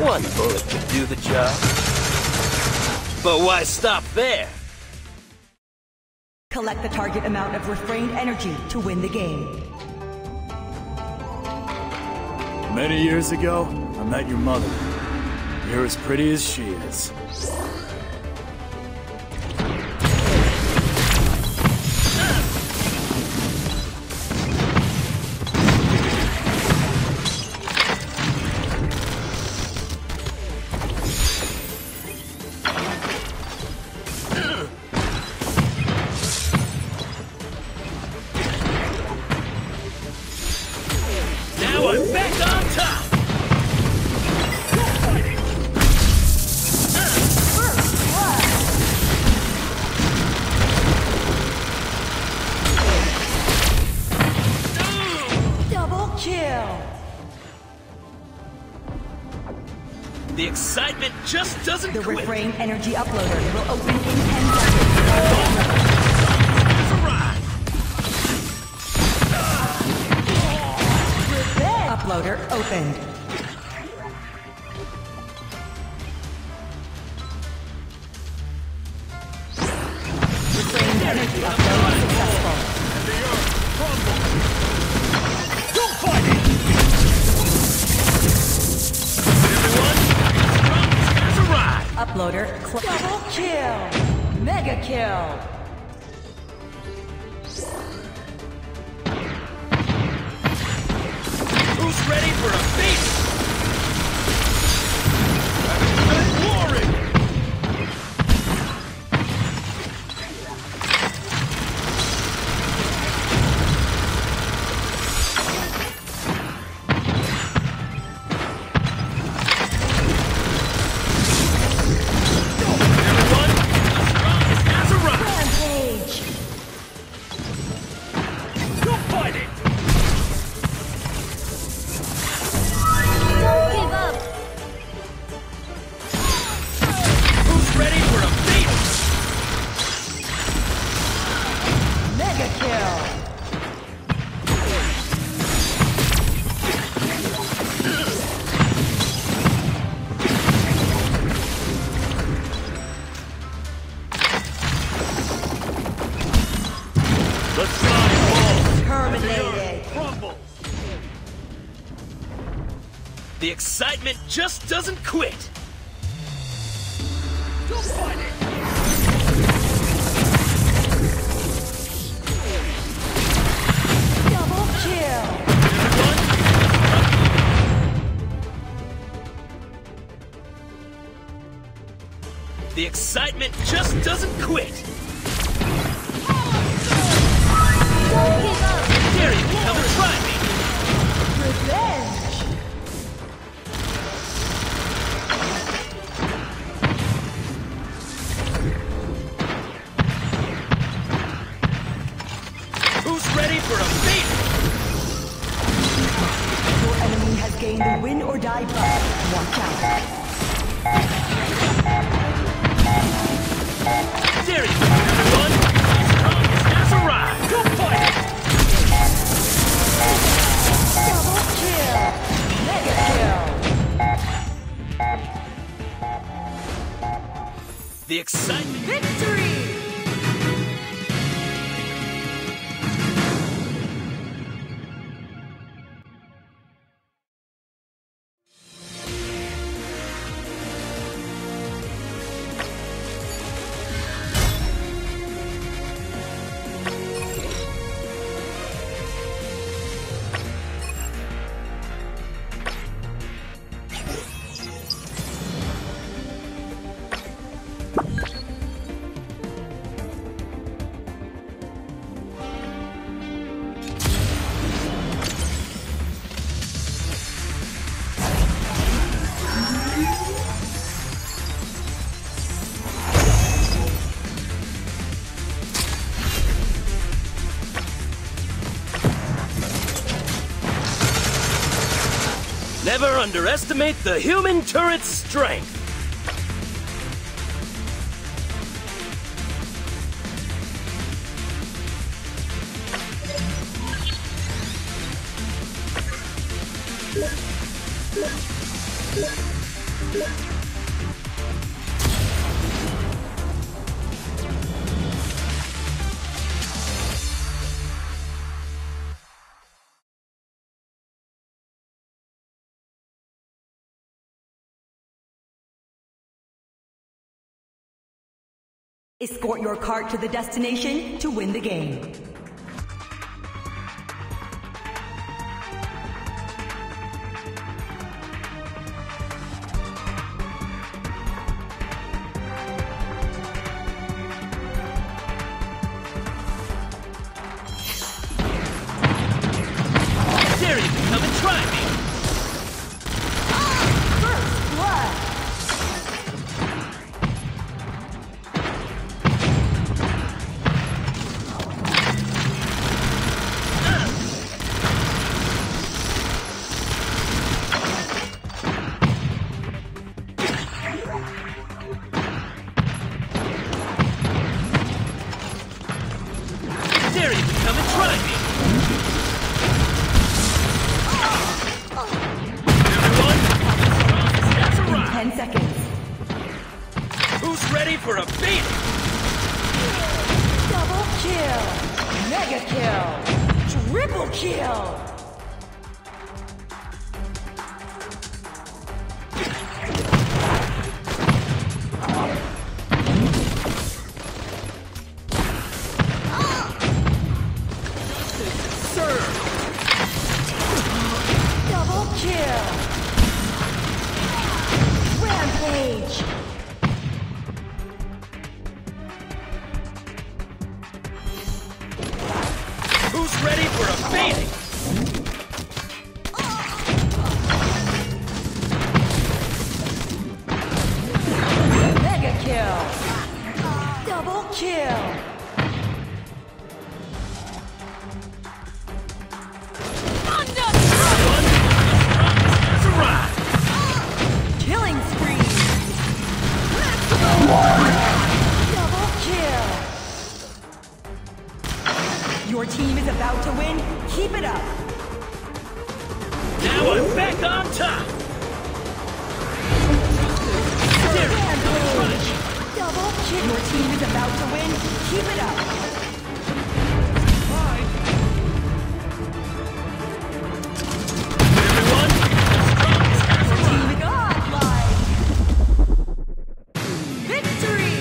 One bullet could do the job. But why stop there? Collect the target amount of refrained energy to win the game. Many years ago, I met your mother. You're as pretty as she is. The excitement just doesn't quit. The quit. refrain energy uploader will open in 10 seconds. Uploader opened. Refrain energy upload successful. Don't fight it! Uploader double kill! Mega kill! Who's ready for a feast? Glory! The excitement just doesn't quit. Don't fight it. Double kill. The excitement just doesn't quit. Don't give up. Dare you come and try me. Revenge. Ready for a feast! Your enemy has gained the win or die button. Watch out. Dare you, everyone! Strongest has arrived! Go fight it! Double kill! Mega kill! The excitement... Victory! Never underestimate the human turret's strength. Escort your cart to the destination to win the game. Dare you to come and try me! First blood! Dare you to come and try me! Everyone, that's a In rock! 10 seconds. Who's ready for a beating? Double kill! Mega kill! Triple kill! Double kill! Rampage! Who's ready for a beating? Mega kill! Double kill! That's a rock! Killing spree! Double kill! Your team is about to win. Keep it up! Now I'm back on top! Dare you to come and try me? Double kill! Your team is about to win. Keep it up! Everyone, that's a Team rock! godlike! Victory!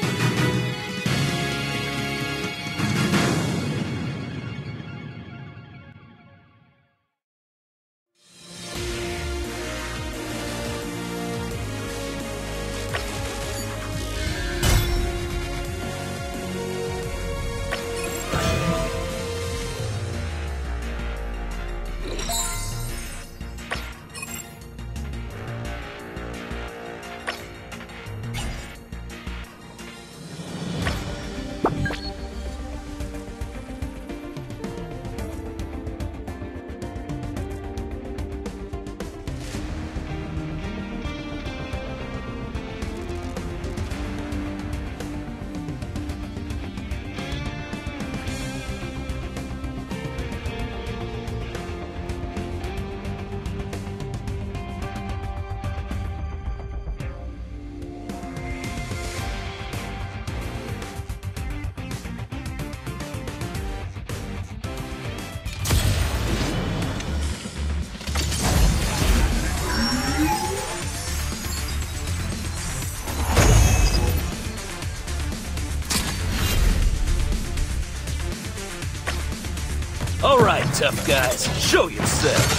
All right, tough guys, show yourselves.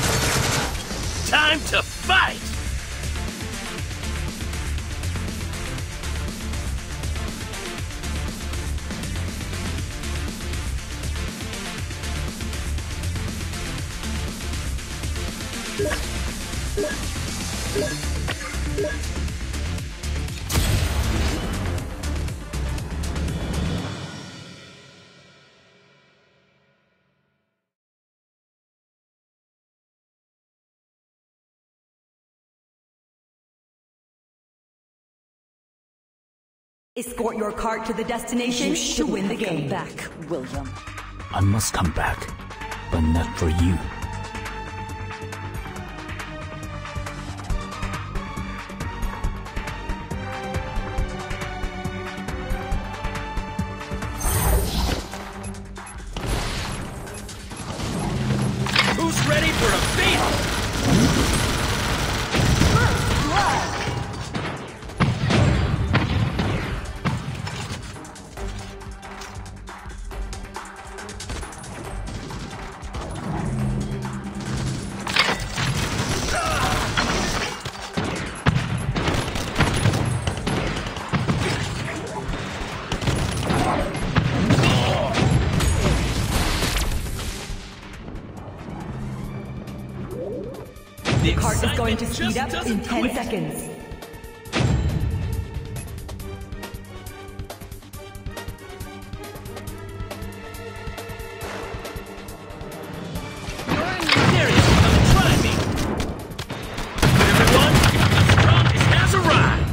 Time to fight! Escort your cart to the destination to win the game. Back, William. I must come back, but not for you. cart is going to speed just up in doesn't 10 quit. seconds. There he is. Come try me. Everyone, the strongest has arrived.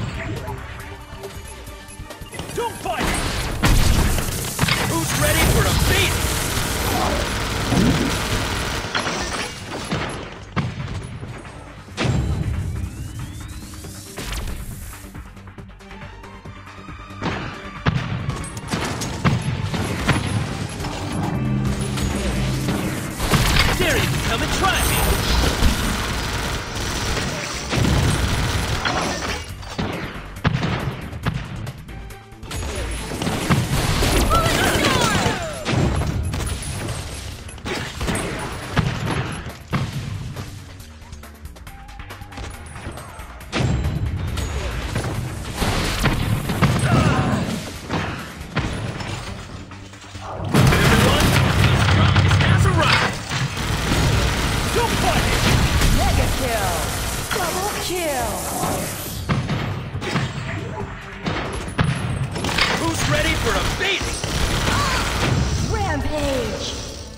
Don't fight. Who's ready for a beating? Dare you to come and try me? Everyone, the strongest has arrived. Don't fight it. Mega kill! Double kill! Who's ready for a beating? Rampage!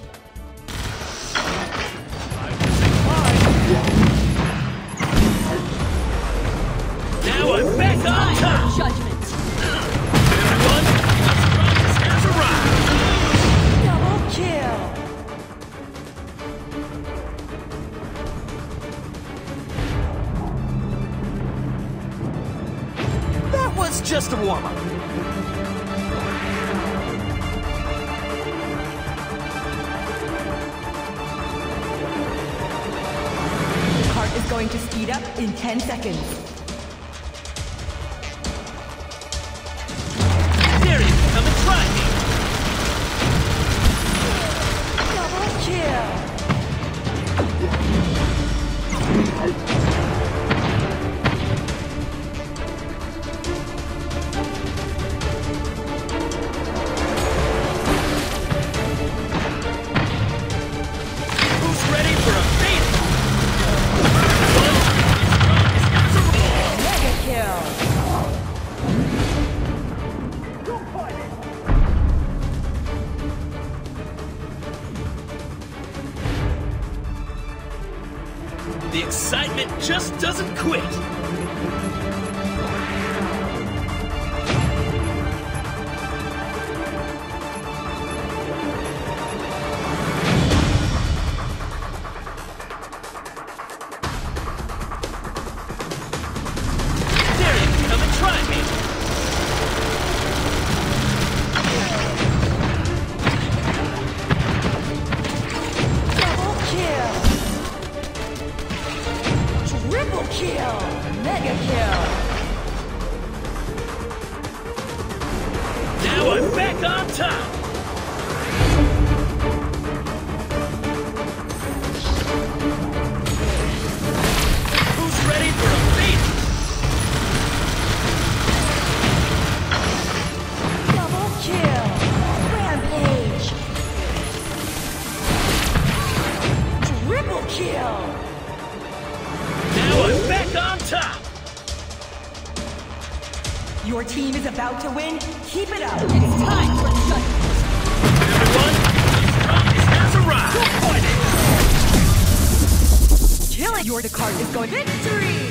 Now I'm back on top. Judgment! Everyone, the strongest has arrived. Double kill! That was just a warm-up. The cart is going to speed up in 10 seconds. Dare you to come and try me? Double kill! Who's ready for a beating? Everyone, the strongest has arrived. Mega kill! Don't fight it. The excitement just doesn't quit. Dare you to come and try me? Double kill! Triple kill! Mega kill! Now I'm back on top. Who's ready for a beating? Double kill! Rampage! Triple kill! Now I'm back on top. Your team is about to win. Keep it up. It's time for judgment. Everyone, the strongest has arrived. Don't fight it. Killing your card is going victory.